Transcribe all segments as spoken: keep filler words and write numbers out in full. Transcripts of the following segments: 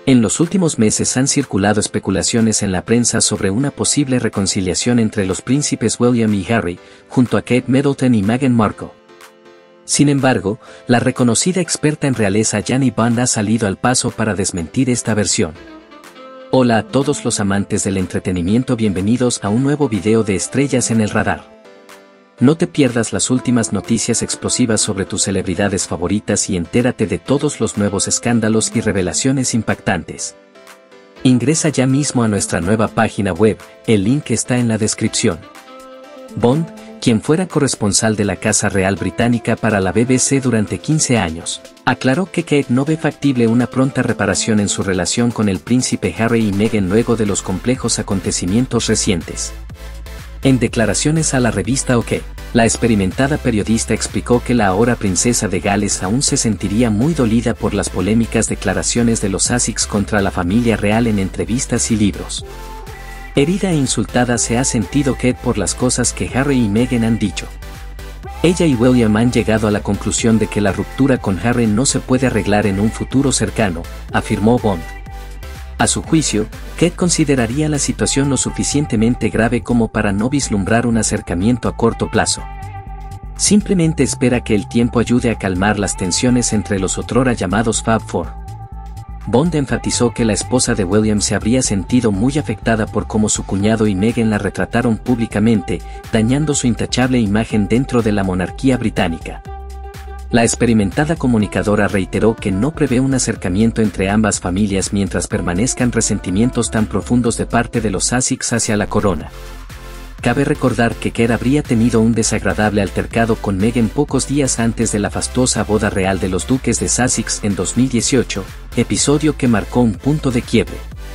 En los últimos meses han circulado especulaciones en la prensa sobre una posible reconciliación entre los príncipes William y Harry, junto a Kate Middleton y Meghan Markle. Sin embargo, la reconocida experta en realeza Jani Bond ha salido al paso para desmentir esta versión. Hola a todos los amantes del entretenimiento, bienvenidos a un nuevo video de Estrellas en el Radar. No te pierdas las últimas noticias explosivas sobre tus celebridades favoritas y entérate de todos los nuevos escándalos y revelaciones impactantes. Ingresa ya mismo a nuestra nueva página web, el link está en la descripción. Bond, quien fuera corresponsal de la Casa Real Británica para la B B C durante quince años, aclaró que Kate no ve factible una pronta reparación en su relación con el príncipe Harry y Meghan luego de los complejos acontecimientos recientes. En declaraciones a la revista OK, la experimentada periodista explicó que la ahora princesa de Gales aún se sentiría muy dolida por las polémicas declaraciones de los Sussex contra la familia real en entrevistas y libros. Herida e insultada se ha sentido Kate por las cosas que Harry y Meghan han dicho. Ella y William han llegado a la conclusión de que la ruptura con Harry no se puede arreglar en un futuro cercano, afirmó Bond. A su juicio, Kate consideraría la situación lo suficientemente grave como para no vislumbrar un acercamiento a corto plazo. Simplemente espera que el tiempo ayude a calmar las tensiones entre los otrora llamados Fab Four. Bond enfatizó que la esposa de William se habría sentido muy afectada por cómo su cuñado y Meghan la retrataron públicamente, dañando su intachable imagen dentro de la monarquía británica. La experimentada comunicadora reiteró que no prevé un acercamiento entre ambas familias mientras permanezcan resentimientos tan profundos de parte de los Sussex hacia la corona. Cabe recordar que Kate habría tenido un desagradable altercado con Meghan pocos días antes de la fastuosa boda real de los duques de Sussex en dos mil dieciocho, episodio que marcó un punto de quiebre.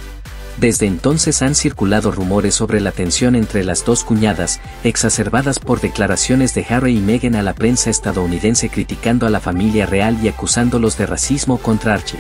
Desde entonces han circulado rumores sobre la tensión entre las dos cuñadas, exacerbadas por declaraciones de Harry y Meghan a la prensa estadounidense criticando a la familia real y acusándolos de racismo contra Archie.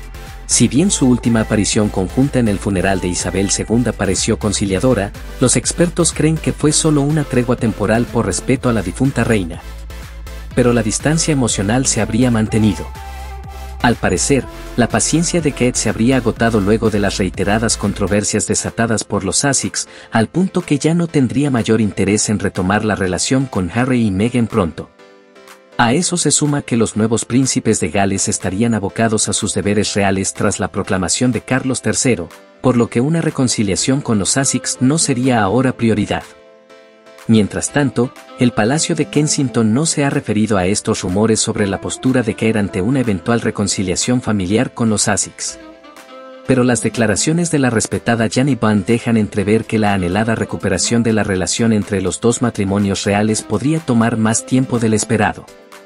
Si bien su última aparición conjunta en el funeral de Isabel segunda pareció conciliadora, los expertos creen que fue solo una tregua temporal por respeto a la difunta reina. Pero la distancia emocional se habría mantenido. Al parecer, la paciencia de Kate se habría agotado luego de las reiteradas controversias desatadas por los Sussex, al punto que ya no tendría mayor interés en retomar la relación con Harry y Meghan pronto. A eso se suma que los nuevos príncipes de Gales estarían abocados a sus deberes reales tras la proclamación de Carlos tercero, por lo que una reconciliación con los Sussex no sería ahora prioridad. Mientras tanto, el Palacio de Kensington no se ha referido a estos rumores sobre la postura de Kate ante una eventual reconciliación familiar con los Sussex. Pero las declaraciones de la respetada Jani Bond dejan entrever que la anhelada recuperación de la relación entre los dos matrimonios reales podría tomar más tiempo del esperado.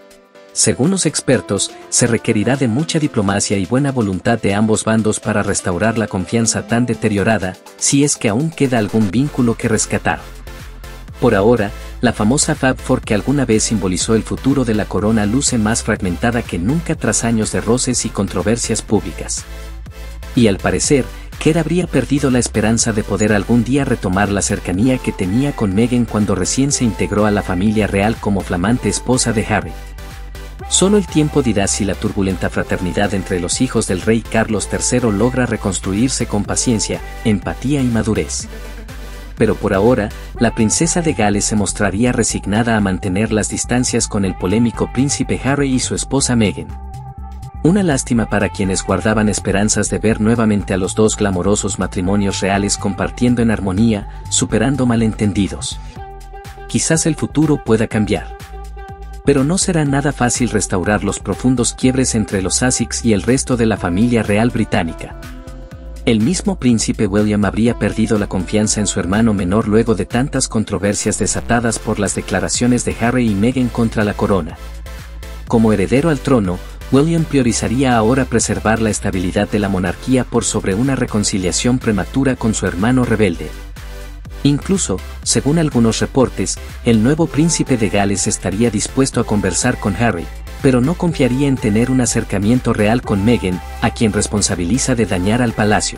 Según los expertos, se requerirá de mucha diplomacia y buena voluntad de ambos bandos para restaurar la confianza tan deteriorada, si es que aún queda algún vínculo que rescatar. Por ahora, la famosa Fab Four que alguna vez simbolizó el futuro de la corona luce más fragmentada que nunca tras años de roces y controversias públicas. Y al parecer, Kate habría perdido la esperanza de poder algún día retomar la cercanía que tenía con Meghan cuando recién se integró a la familia real como flamante esposa de Harry. Solo el tiempo dirá si la turbulenta fraternidad entre los hijos del rey Carlos tercero logra reconstruirse con paciencia, empatía y madurez. Pero por ahora, la princesa de Gales se mostraría resignada a mantener las distancias con el polémico príncipe Harry y su esposa Meghan. Una lástima para quienes guardaban esperanzas de ver nuevamente a los dos glamorosos matrimonios reales compartiendo en armonía, superando malentendidos. Quizás el futuro pueda cambiar. Pero no será nada fácil restaurar los profundos quiebres entre los Sussex y el resto de la familia real británica. El mismo príncipe William habría perdido la confianza en su hermano menor luego de tantas controversias desatadas por las declaraciones de Harry y Meghan contra la corona. Como heredero al trono, William priorizaría ahora preservar la estabilidad de la monarquía por sobre una reconciliación prematura con su hermano rebelde. Incluso, según algunos reportes, el nuevo príncipe de Gales estaría dispuesto a conversar con Harry, pero no confiaría en tener un acercamiento real con Meghan, a quien responsabiliza de dañar al palacio.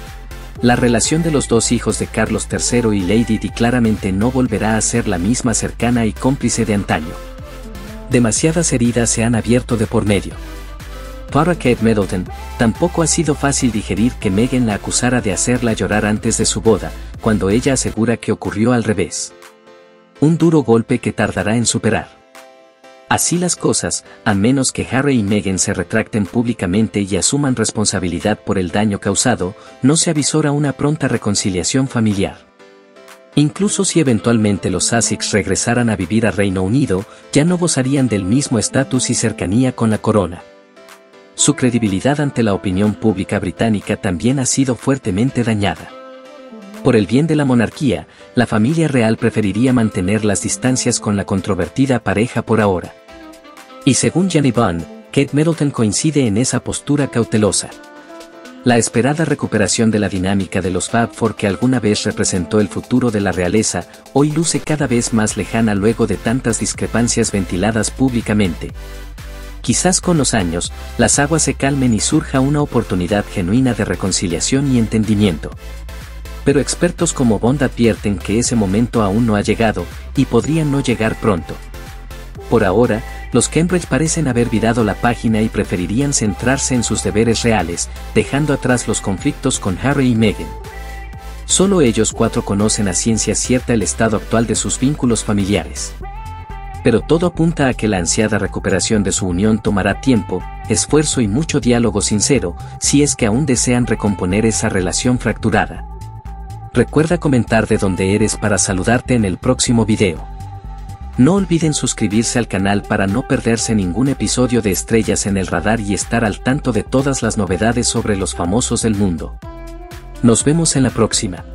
La relación de los dos hijos de Carlos tercero y Lady Di claramente no volverá a ser la misma cercana y cómplice de antaño. Demasiadas heridas se han abierto de por medio. Para Kate Middleton, tampoco ha sido fácil digerir que Meghan la acusara de hacerla llorar antes de su boda, cuando ella asegura que ocurrió al revés. Un duro golpe que tardará en superar. Así las cosas, a menos que Harry y Meghan se retracten públicamente y asuman responsabilidad por el daño causado, no se avisora una pronta reconciliación familiar. Incluso si eventualmente los Sussex regresaran a vivir a Reino Unido, ya no gozarían del mismo estatus y cercanía con la corona. Su credibilidad ante la opinión pública británica también ha sido fuertemente dañada. Por el bien de la monarquía, la familia real preferiría mantener las distancias con la controvertida pareja por ahora. Y según Jenny Bond, Kate Middleton coincide en esa postura cautelosa. La esperada recuperación de la dinámica de los Fab Four que alguna vez representó el futuro de la realeza, hoy luce cada vez más lejana luego de tantas discrepancias ventiladas públicamente. Quizás con los años, las aguas se calmen y surja una oportunidad genuina de reconciliación y entendimiento. Pero expertos como Bond advierten que ese momento aún no ha llegado, y podría no llegar pronto. Por ahora, los Cambridge parecen haber virado la página y preferirían centrarse en sus deberes reales, dejando atrás los conflictos con Harry y Meghan. Solo ellos cuatro conocen a ciencia cierta el estado actual de sus vínculos familiares. Pero todo apunta a que la ansiada recuperación de su unión tomará tiempo, esfuerzo y mucho diálogo sincero, si es que aún desean recomponer esa relación fracturada. Recuerda comentar de dónde eres para saludarte en el próximo video. No olviden suscribirse al canal para no perderse ningún episodio de Estrellas en el Radar y estar al tanto de todas las novedades sobre los famosos del mundo. Nos vemos en la próxima.